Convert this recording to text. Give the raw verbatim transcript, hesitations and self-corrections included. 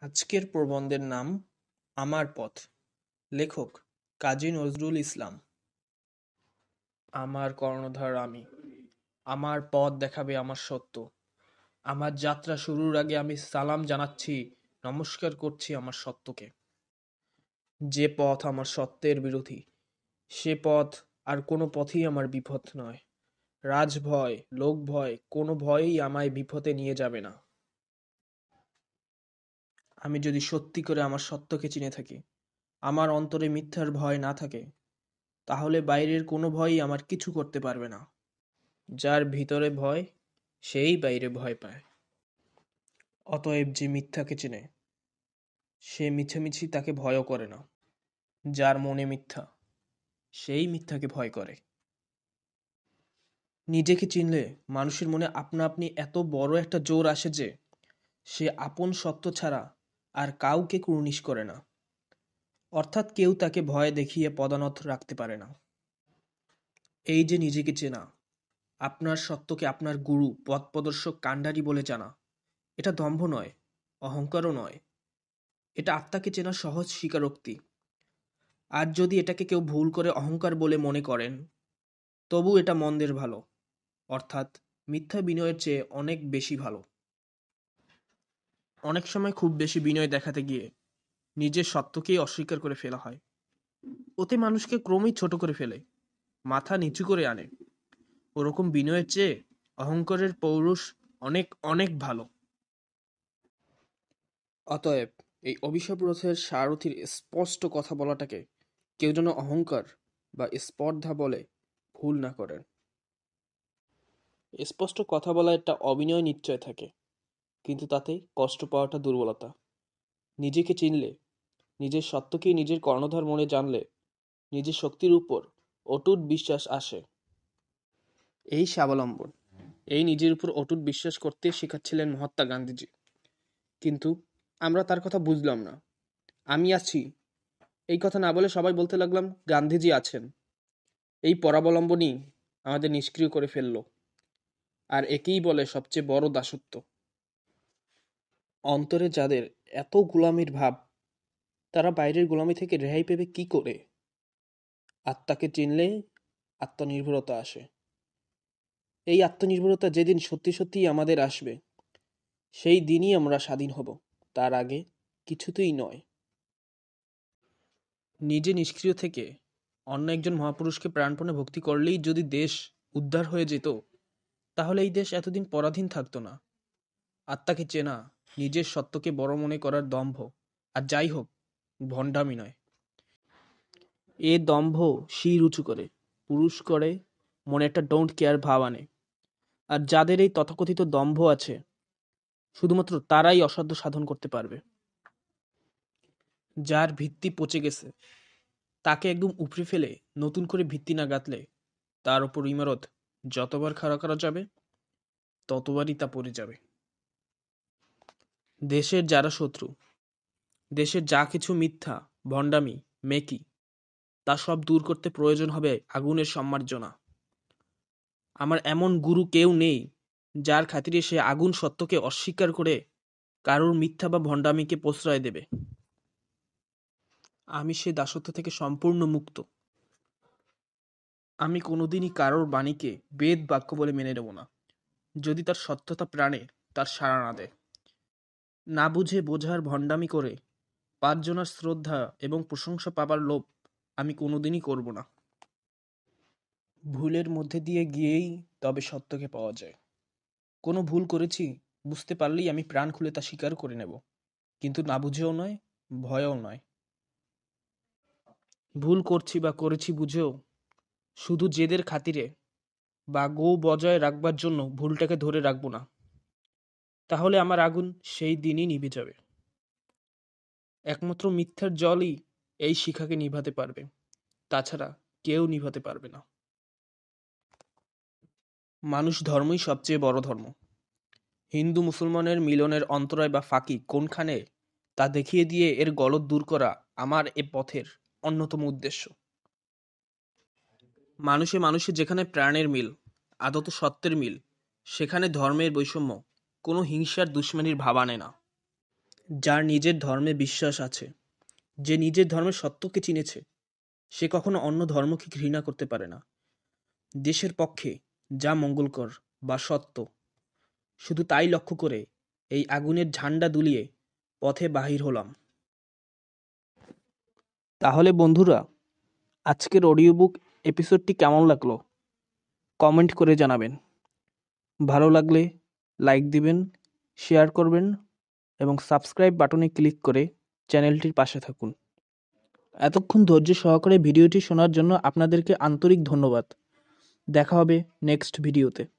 আজকের প্রবন্ধের নাম আমার পথ। লেখক কাজী নজরুল ইসলাম। আমার কর্ণধার আমি, আমার পথ দেখাবে আমার সত্য। আমার যাত্রা শুরুর আগে আমি সালাম জানাচ্ছি, নমস্কার করছি আমার সত্যকে। যে পথ আমার সত্যের বিরোধী, সে পথ আর কোনো পথই আমার বিপদ নয়। রাজভয়, লোক ভয়, কোনো ভয়ই আমায় বিপথে নিয়ে যাবে না। আমি যদি সত্যি করে আমার সত্যকে চিনে থাকি, আমার অন্তরে মিথ্যার ভয় না থাকে, তাহলে বাইরের কোনো ভয়ই আমার কিছু করতে পারবে না। যার ভিতরে ভয়, সেই বাইরে ভয় পায়। অতএব যে মিথ্যাকে চেনে, সে মিছামিছি তাকে ভয়ও করে না। যার মনে মিথ্যা, সেই মিথ্যাকে ভয় করে। নিজেকে চিনলে মানুষের মনে আপনা আপনি এত বড় একটা জোর আসে যে সে আপন সত্য ছাড়া আর কাউকে কুর্নিশ করে না। অর্থাৎ কেউ তাকে ভয় দেখিয়ে পদানত রাখতে পারে না। এই যে নিজেকে চেনা, আপনার সত্যকে আপনার গুরু, পথপ্রদর্শক, কাণ্ডারি বলে জানা, এটা দম্ভ নয়, অহংকারও নয়। এটা আত্মাকে চেনা সহজ স্বীকারোক্তি। আর যদি এটাকে কেউ ভুল করে অহংকার বলে মনে করেন, তবু এটা মন্দের ভালো, অর্থাৎ মিথ্যা বিনয়ের চেয়ে অনেক বেশি ভালো। অনেক সময় খুব বেশি বিনয় দেখাতে গিয়ে নিজের সত্যকেই অস্বীকার করে ফেলা হয়। ওতে মানুষকে ক্রমেই ছোট করে ফেলে, মাথা নিচু করে আনে। ওরকম বিনয়ের চেয়ে অহংকারের পৌরুষ অনেক অনেক ভালো। অতএব এই অভিশাপ রথের সারথির স্পষ্ট কথা বলাটাকে কেউ যেন অহংকার বা স্পর্ধা বলে ভুল না করেন। স্পষ্ট কথা বলা একটা অবিনয় নিশ্চয় থাকে, কিন্তু তাতে কষ্ট পাওয়াটা দুর্বলতা। নিজেকে চিনলে, নিজের সত্যকেই নিজের কর্ণধার মনে জানলে, নিজের শক্তির উপর অটুট বিশ্বাস আসে। এই স্বাবলম্বন, এই নিজের উপর অটুট বিশ্বাস করতে শেখাচ্ছিলেন মহাত্মা গান্ধীজি। কিন্তু আমরা তার কথা বুঝলাম না। আমি আছি এই কথা না বলে সবাই বলতে লাগলাম গান্ধীজি আছেন। এই পরাবলম্বনই আমাদের নিষ্ক্রিয় করে ফেলল। আর একেই বলে সবচেয়ে বড় দাসত্ব। অন্তরে যাদের এত গোলামির ভাব, তারা বাইরের গোলামি থেকে রেহাই পেবে কি করে? আত্মাকে চিনলে আত্মনির্ভরতা আসে। এই আত্মনির্ভরতা যেদিন সত্যি সত্যিই আমাদের আসবে, সেই দিনই আমরা স্বাধীন হব, তার আগে কিছুতেই নয়। নিজে নিষ্ক্রিয় থেকে অন্য একজন মহাপুরুষকে প্রাণপণে ভক্তি করলেই যদি দেশ উদ্ধার হয়ে যেত, তাহলে এই দেশ এতদিন পরাধীন থাকতো না। আত্মাকে চেনা, নিজের সত্যকে বড় মনে করার দম্ভ, আর যাই হোক, ভণ্ডামি নয়। এ দম্ভ শির উঁচু করে, পুরুষ করে, মনে একটা ডোন্ট কেয়ার ভাব আনে। আর যাদের এই তথাকথিত দম্ভ আছে, শুধুমাত্র তারাই অসাধ্য সাধন করতে পারবে। যার ভিত্তি পচে গেছে, তাকে একদম উপড়ে ফেলে নতুন করে ভিত্তি না গাঁথলে, তার ওপর ইমারত যতবার খাড়া করা যাবে, ততবারই তা পড়ে যাবে। দেশের যারা শত্রু, দেশের যা কিছু মিথ্যা, ভণ্ডামি, মেকি, তা সব দূর করতে প্রয়োজন হবে আগুনের সম্মার্জনা। আমার এমন গুরু কেউ নেই যার খাতিরে সে আগুন সত্যকে অস্বীকার করে কারোর মিথ্যা বা ভণ্ডামিকে প্রশ্রয় দেবে। আমি সে দাসত্ব থেকে সম্পূর্ণ মুক্ত। আমি কোনোদিনই কারোর বাণীকে বেদ বাক্য বলে মেনে নেব না, যদি তার সত্যতা প্রাণে তার সাড়া না দেয়। না বুঝে বোঝার ভণ্ডামি করে পাঁচজনের শ্রদ্ধা এবং প্রশংসা পাবার লোভ আমি কোনোদিনই করব না। ভুলের মধ্যে দিয়ে গিয়েই তবে সত্যকে পাওয়া যায়। কোনো ভুল করেছি বুঝতে পারলেই আমি প্রাণ খুলে তা স্বীকার করে নেব, কিন্তু না বুঝেও নয়, ভয়েও নয়। ভুল করছি বা করেছি বুঝেও শুধু জেদের খাতিরে বা গো বজায় রাখবার জন্য ভুলটাকে ধরে রাখবো না, তাহলে আমার আগুন সেই দিনই নিভে যাবে। একমাত্র মিথ্যার জলই এই শিখাকে নিভাতে পারবে, তাছাড়া কেউ নিভাতে পারবে না। মানুষ ধর্মই সবচেয়ে বড় ধর্ম। হিন্দু মুসলমানের মিলনের অন্তরায় বা ফাঁকি কোনখানে, তা দেখিয়ে দিয়ে এর গলদ দূর করা আমার এ পথের অন্যতম উদ্দেশ্য। মানুষে মানুষে যেখানে প্রাণের মিল, আদত সত্যের মিল, সেখানে ধর্মের বৈষম্য কোনো হিংসার দুশ্মনির ভাব আনে না। যার নিজের ধর্মে বিশ্বাস আছে, যে নিজের ধর্মের সত্যকে চিনেছে, সে কখনো অন্য ধর্মকে ঘৃণা করতে পারে না। দেশের পক্ষে যা মঙ্গলকর বা সত্য, শুধু তাই লক্ষ্য করে এই আগুনের ঝান্ডা দুলিয়ে পথে বাহির হলাম। তাহলে বন্ধুরা, আজকের অডিও বুক এপিসোডটি কেমন লাগলো কমেন্ট করে জানাবেন। ভালো লাগলে লাইক দিবেন, শেয়ার করবেন এবং সাবস্ক্রাইব বাটনে ক্লিক করে চ্যানেলটির পাশে থাকুন। এতক্ষণ ধৈর্য সহকারে ভিডিওটি শোনার জন্য আপনাদেরকে আন্তরিক ধন্যবাদ। দেখা হবে নেক্সট ভিডিওতে।